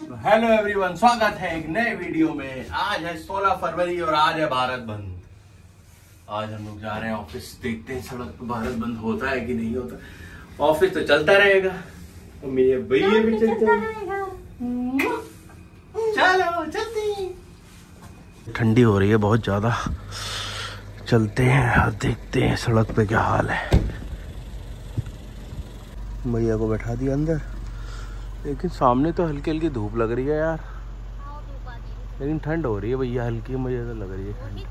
Hello everyone, स्वागत है एक नए वीडियो में। आज है 16 फरवरी और आज है भारत बंद। आज हम लोग जा रहे हैं ऑफिस। देखते हैं सड़क पर भारत बंद होता है कि नहीं होता। ऑफिस तो चलता रहेगा और मेरे भैया भी चलते रहेगा। चलो चलते। ठंडी हो रही है बहुत ज्यादा। चलते हैं और देखते हैं सड़क पे क्या हाल है। भैया को बैठा दिया अंदर, लेकिन सामने तो हल्की हल्की धूप लग रही है यार। लेकिन ठंड हो रही है भैया, हल्की मुझे तो लग रही है।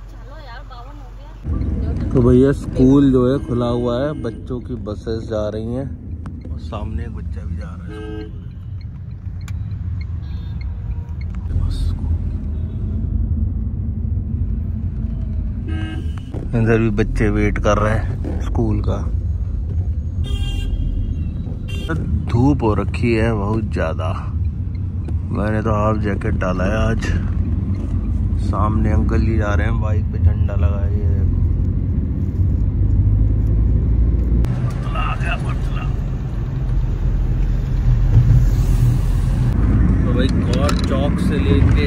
तो भैया स्कूल जो है खुला हुआ है, बच्चों की बसेस जा रही हैं और सामने एक बच्चा भी जा रहा है। इधर भी बच्चे वेट कर रहे हैं स्कूल का। धूप हो रखी है बहुत ज्यादा। मैंने तो हाफ जैकेट डाला है आज। सामने अंकल जी जा रहे हैं बाइक पे, झंडा लगाए। तो भाई गौर चौक से लेके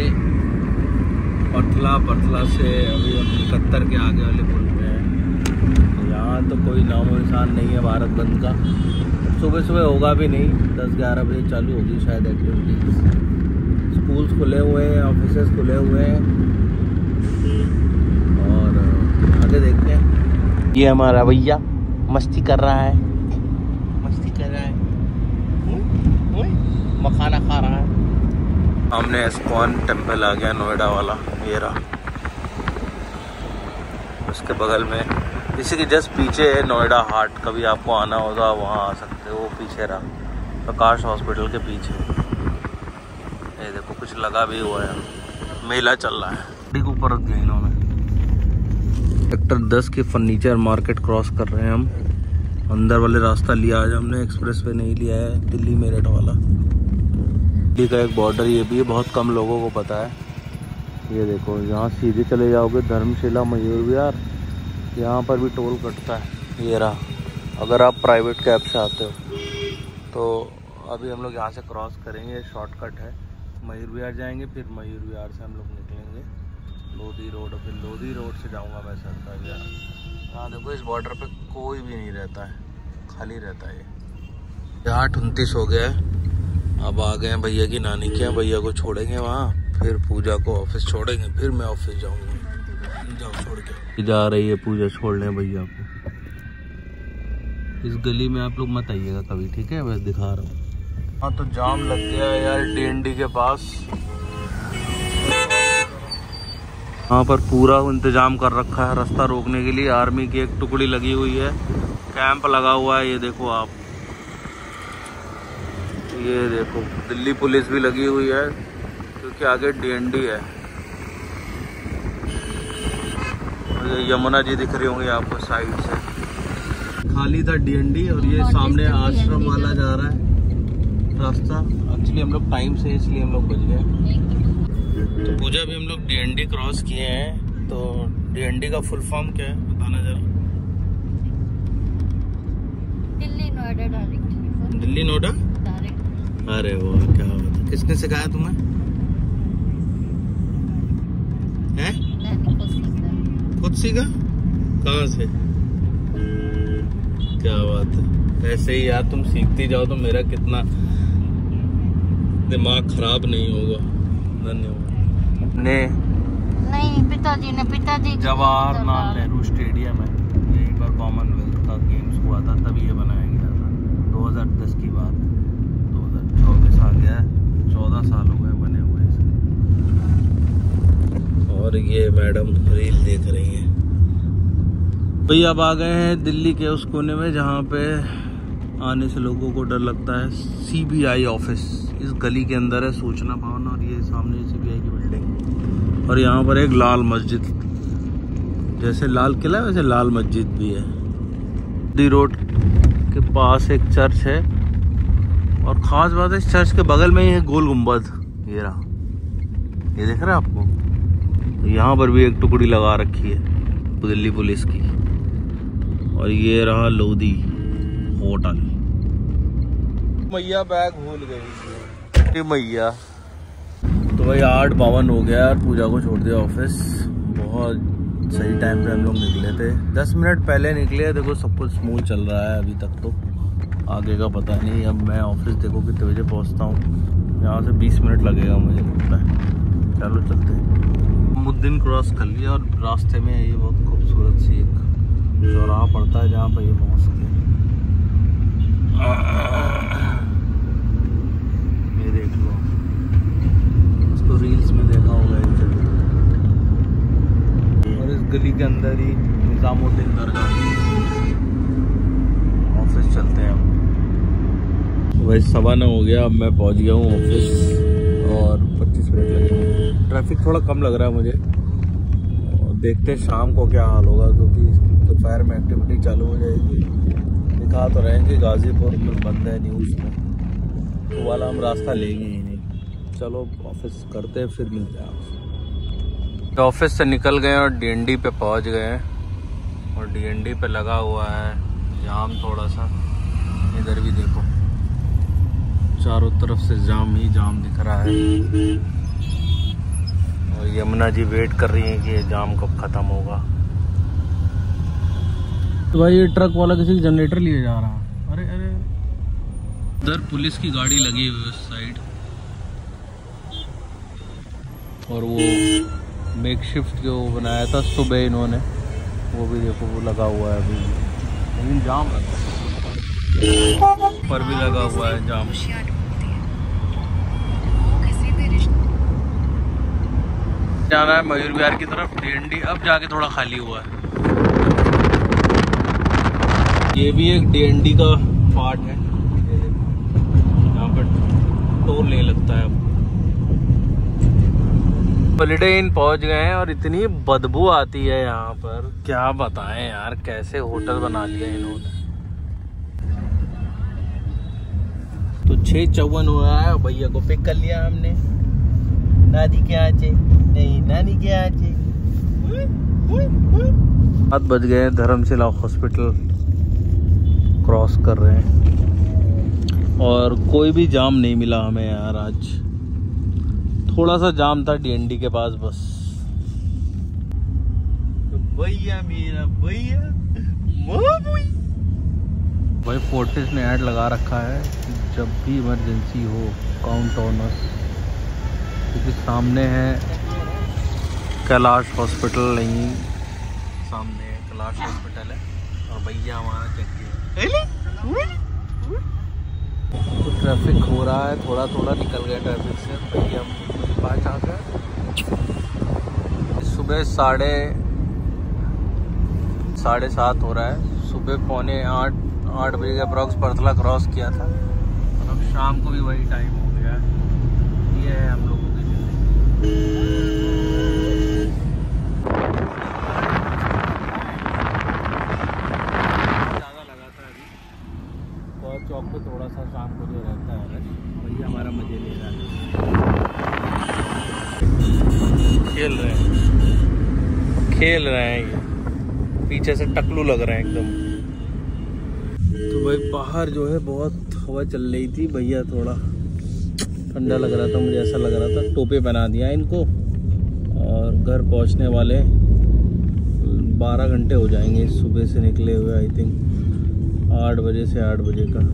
पर्थला से अभी हम 71 के आगे वाले पुल पे हैं। यहाँ तो कोई नामो निशान नहीं है भारत बंद का। सुबह सुबह होगा भी नहीं, 10-11 बजे चालू होगी शायद एक्टिविटीज। स्कूल्स खुले हुए हैं, ऑफिसेस खुले हुए हैं और आगे देखते हैं। ये हमारा भैया मस्ती कर रहा है, मखाना खा रहा है। हमने इस्कॉन टेम्पल आ गया, नोएडा वाला ये रहा। उसके बगल में इसी के जस्ट पीछे है नोएडा हाट। कभी आपको आना होगा वहाँ आ सकते हो। वो पीछे रहा, प्रकाश हॉस्पिटल के पीछे। ये देखो कुछ लगा भी हुआ है, मेला चल रहा है। गाड़ी को ऊपर रख दिया इन्होंने। सेक्टर 10 के फर्नीचर मार्केट क्रॉस कर रहे हैं हम। अंदर वाले रास्ता लिया आज हमने, एक्सप्रेस वे नहीं लिया है, दिल्ली मेरठ वाला। दिल्ली का एक बॉर्डर ये भी है, बहुत कम लोगों को पता है। ये देखो यहाँ सीधे चले जाओगे धर्मशिला मयूर विहार, यहाँ पर भी टोल कटता है। ये रहा, अगर आप प्राइवेट कैब से आते हो तो। अभी हम लोग यहाँ से क्रॉस करेंगे, शॉर्टकट है। मयूर विहार जाएंगे, फिर मयूर विहार से हम लोग निकलेंगे लोधी रोड, और फिर लोधी रोड से जाऊँगा मैं सरका विहार। यहाँ देखो इस बॉर्डर पे कोई भी नहीं रहता है, खाली रहता है। ये 8:29 हो गया है। अब आ गए हैं भैया की नानी के यहाँ। भैया को छोड़ेंगे वहाँ, फिर पूजा को ऑफिस छोड़ेंगे, फिर मैं ऑफिस जाऊँगा। जाओ छोड़ के। जा रही है पूजा छोड़ने भैया को। इस गली में आप लोग मत आइएगा कभी, ठीक है? मैं दिखा रहा हूँ। हाँ तो जाम लग गया है यार DND के पास। यहाँ पर पूरा इंतजाम कर रखा है रास्ता रोकने के लिए। आर्मी की एक टुकड़ी लगी हुई है, कैंप लगा हुआ है। ये देखो आप, ये देखो दिल्ली पुलिस भी लगी हुई है क्योंकि आगे DND है। ये यमुना जी दिख रही होंगी आपको साइड से। खाली था DND और ये सामने आश्रम वाला जा रहा है रास्ता। एक्चुअली हम लोग टाइम से, इसलिए हम लोग बच गए। तो पूजा भी हम लोग DND क्रॉस किए हैं। तो DND का फुल फॉर्म क्या है बताना जरा। दिल्ली नोएडा डायरेक्ट। दिल्ली नोएडा डायरेक्ट। अरे वाह, क्या बात है। किसने सिखाया तुम्हें? हैं? खुद सीखा? कहाँ से? क्या बात है। ऐसे ही यार तुम सीखती जाओ तो मेरा कितना दिमाग खराब नहीं होगा। धन्यवाद। नहीं, पिताजी जवाहरलाल नेहरू स्टेडियम है, यहीं पर कॉमनवेल्थ का गेम्स हुआ था, तभी ये बनाया गया था। 2010 की बात है। 2024 आ गया है, 14 साल हो गए बने हुए। और ये मैडम रील देख रही है। भैया अब आ गए हैं दिल्ली के उस कोने में जहाँ पे आने से लोगों को डर लगता है। CBI ऑफिस इस गली के अंदर है, सूचना भवन। और ये सामने CBI की बिल्डिंग। और यहाँ पर एक लाल मस्जिद, जैसे लाल किला वैसे लाल मस्जिद भी है। दी रोड के पास एक चर्च है और खास बात है इस चर्च के बगल में ही है गोल गुम्बद। ये रहा, ये देख रहे हैं आपको। यहाँ पर भी एक टुकड़ी लगा रखी है दिल्ली पुलिस की। और ये रहा लोधी होटल। मैया बैग भूल गई। मैया तो भाई 8:52 हो गया यार, पूजा को छोड़ दिया ऑफिस। बहुत सही टाइम पे हम लोग निकले थे, 10 मिनट पहले निकले। देखो सब कुछ स्मूथ चल रहा है अभी तक, तो आगे का पता नहीं। अब मैं ऑफिस देखो कितने बजे पहुंचता हूँ, यहाँ से 20 मिनट लगेगा मुझे लगता है। चलो चलते हैं। मुद्दिन क्रॉस कर लिया और रास्ते में ये बहुत खूबसूरत सी एक चौराहा पड़ता है जहाँ पर ये मॉस्क है। ये देख लो, इसको रील्स में देखा होगा एक जगह। और इस गली के अंदर ही निजामुद्दीन दरगाह। ऑफिस चलते हैं हम। वही 9:15 हो गया, अब मैं पहुंच गया हूँ ऑफिस और 25 मिनट लगेंगे। ट्रैफिक थोड़ा कम लग रहा है मुझे, और देखते हैं शाम को क्या हाल होगा, क्योंकि दोपहर में एक्टिविटी चालू हो जाएगी। दिखा तो रहेंगे गाजीपुर में बंद है न्यूज़ में, तो वाला हम रास्ता लेंगे ही नहीं। चलो ऑफिस करते हैं, फिर मिलते हैं आपसे। ऑफिस से निकल गए और डीएनडी पे पहुंच गए हैं, और डीएनडी पे लगा हुआ है जाम थोड़ा सा। इधर भी देखो, चारों तरफ से जाम ही जाम दिख रहा है, और यमुना जी वेट कर रही है कि ये जाम कब खत्म होगा। तो भाई ये ट्रक वाला किसी जनरेटर लिए जा रहा है। अरे अरे, उधर पुलिस की गाड़ी लगी हुई है उस साइड, और वो मेकशिफ्ट जो बनाया था सुबह इन्होंने, वो भी देखो वो लगा हुआ है अभी, लेकिन जाम लगता है। पर भी लगा हुआ है जाम। जाना है मयूर विहार की तरफ, डीएनडी अब जाके थोड़ा खाली हुआ है। ये भी एक डीएनडी का पार्ट है, यहाँ पर टोल नहीं लगता है अब। हॉलिडे इन पहुंच गए हैं, और इतनी बदबू आती है यहाँ पर, क्या बताएं यार, कैसे होटल बना लिया इन्होंने। तो 6:54 हुआ है, भैया को पिक कर लिया हमने। नानी के यहाँ से नहीं, नानी के यहाँ से 7 बज गए। धर्मशिला हॉस्पिटल क्रॉस कर रहे हैं, और कोई भी जाम नहीं मिला हमें यार आज। थोड़ा सा जाम था डीएनडी के पास बस। तो भैया मेरा भैया भाई, फोर्टिस ने ऐड लगा रखा है, जब भी इमरजेंसी हो काउंट ऑन अस, क्योंकि सामने है कैलाश हॉस्पिटल, नहीं सामने कैलाश हॉस्पिटल है, और भैया हमारा चेक। तो ट्रैफिक हो रहा है, थोड़ा थोड़ा निकल गया ट्रैफिक से। भैया हम पास आ गए। सुबह 7:30 हो रहा है। सुबह 7:45 बजे के अप्रॉक्स परतला क्रॉस किया था, और अब शाम को भी वही टाइम हो गया है। ये है हम लोगों की जिंदगी। चौक पे थोड़ा सा शाम को जो रहता है, भैया हमारा मजे ले रहा है। खेल रहे हैं ये, पीछे से टकलू लग रहे हैं एकदम। तो भाई बाहर जो है बहुत हवा चल रही थी, भैया थोड़ा ठंडा लग रहा था, मुझे ऐसा लग रहा था। टोपे पहना दिया इनको, और घर पहुंचने वाले 12 घंटे हो जाएंगे सुबह से निकले हुए। आई थिंक 8 बजे से 8 बजे का।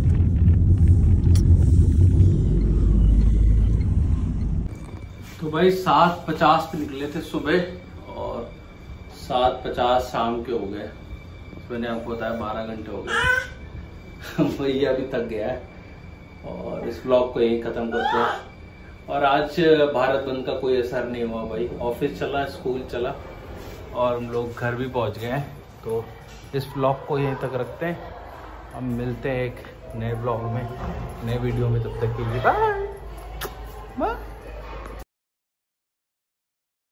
तो भाई 7:50 पे निकले थे सुबह, और 7:50 शाम के हो गए। मैंने आपको बताया 12 घंटे हो गए। भैया अभी थक गया है, और इस ब्लॉग को यहीं खत्म करते हैं। और आज भारत बंद का कोई असर नहीं हुआ भाई, ऑफिस चला, स्कूल चला, और हम लोग घर भी पहुंच गए हैं। तो इस ब्लॉग को यहीं तक रखते हैं, हम मिलते हैं एक नए ब्लॉग में, नए वीडियो में। तब तक के लिए बाय।